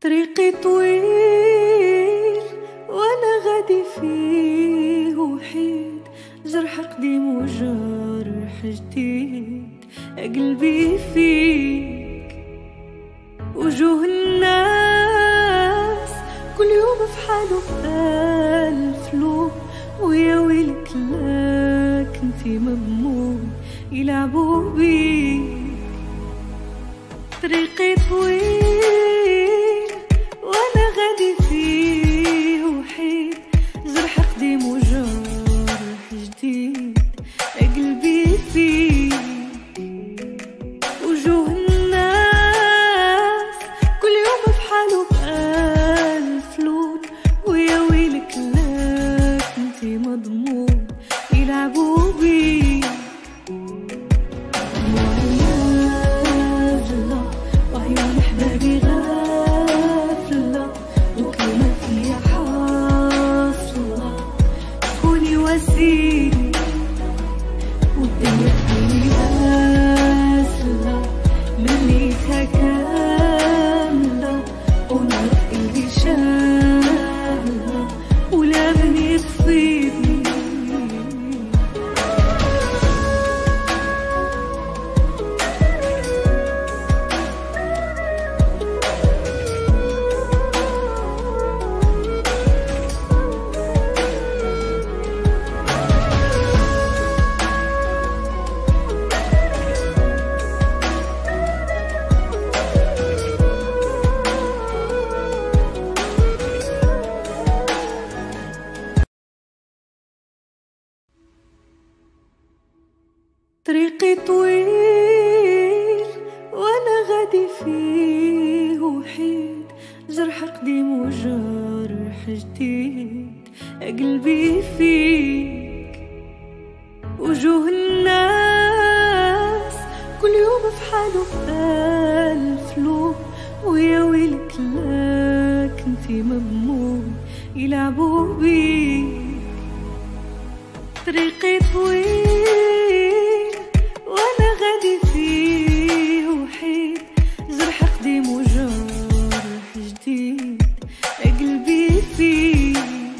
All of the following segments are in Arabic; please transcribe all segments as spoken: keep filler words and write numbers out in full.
طريقي طويل وانا غادي فيه وحيد، جرح قديم وجرح جديد، قلبي فيك وجوه الناس كل يوم في حاله بألف لون، ويا ويلك لك انتي مضمون يلعبوا بيك. طريقي طويل وانا غادي فيه وحيد، جرح قديم وجرح جديد، قلبي فيك وجوه الناس كل يوم في حاله بألف لون، ويا ويلك لك انتي مضمون يلعبوا بيك. وعيون احبابي غافلة وكلمة فيها حاصلة، تكوني وسيلي والدنيا تكوني باسلة، مليتها كاملة ونار قلبي شاملة ولا من يطفيني. طريقي طويل وانا غادي فيه وحيد، جرح قديم وجرح جديد، قلبي فيك وجوه الناس كل يوم في حاله بألف لون، ويا ويلك لك انتي مضمون يلعبوا بيك. طريقي طويل وانا غادي فيه وحيد، جرح قديم وجرح جديد، قلبي فيك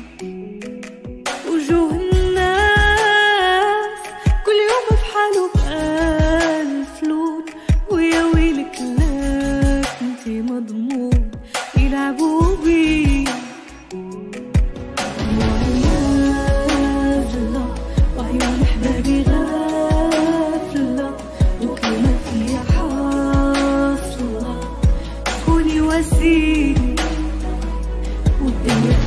وجوه الناس كل يوم في حاله بألف لون، ويا ويلك لك انتي مضمون يلعبوا بيك. وعيون احبابي غافلة وكلمة فيها حاصلة، تكوني وسيلي والدنيا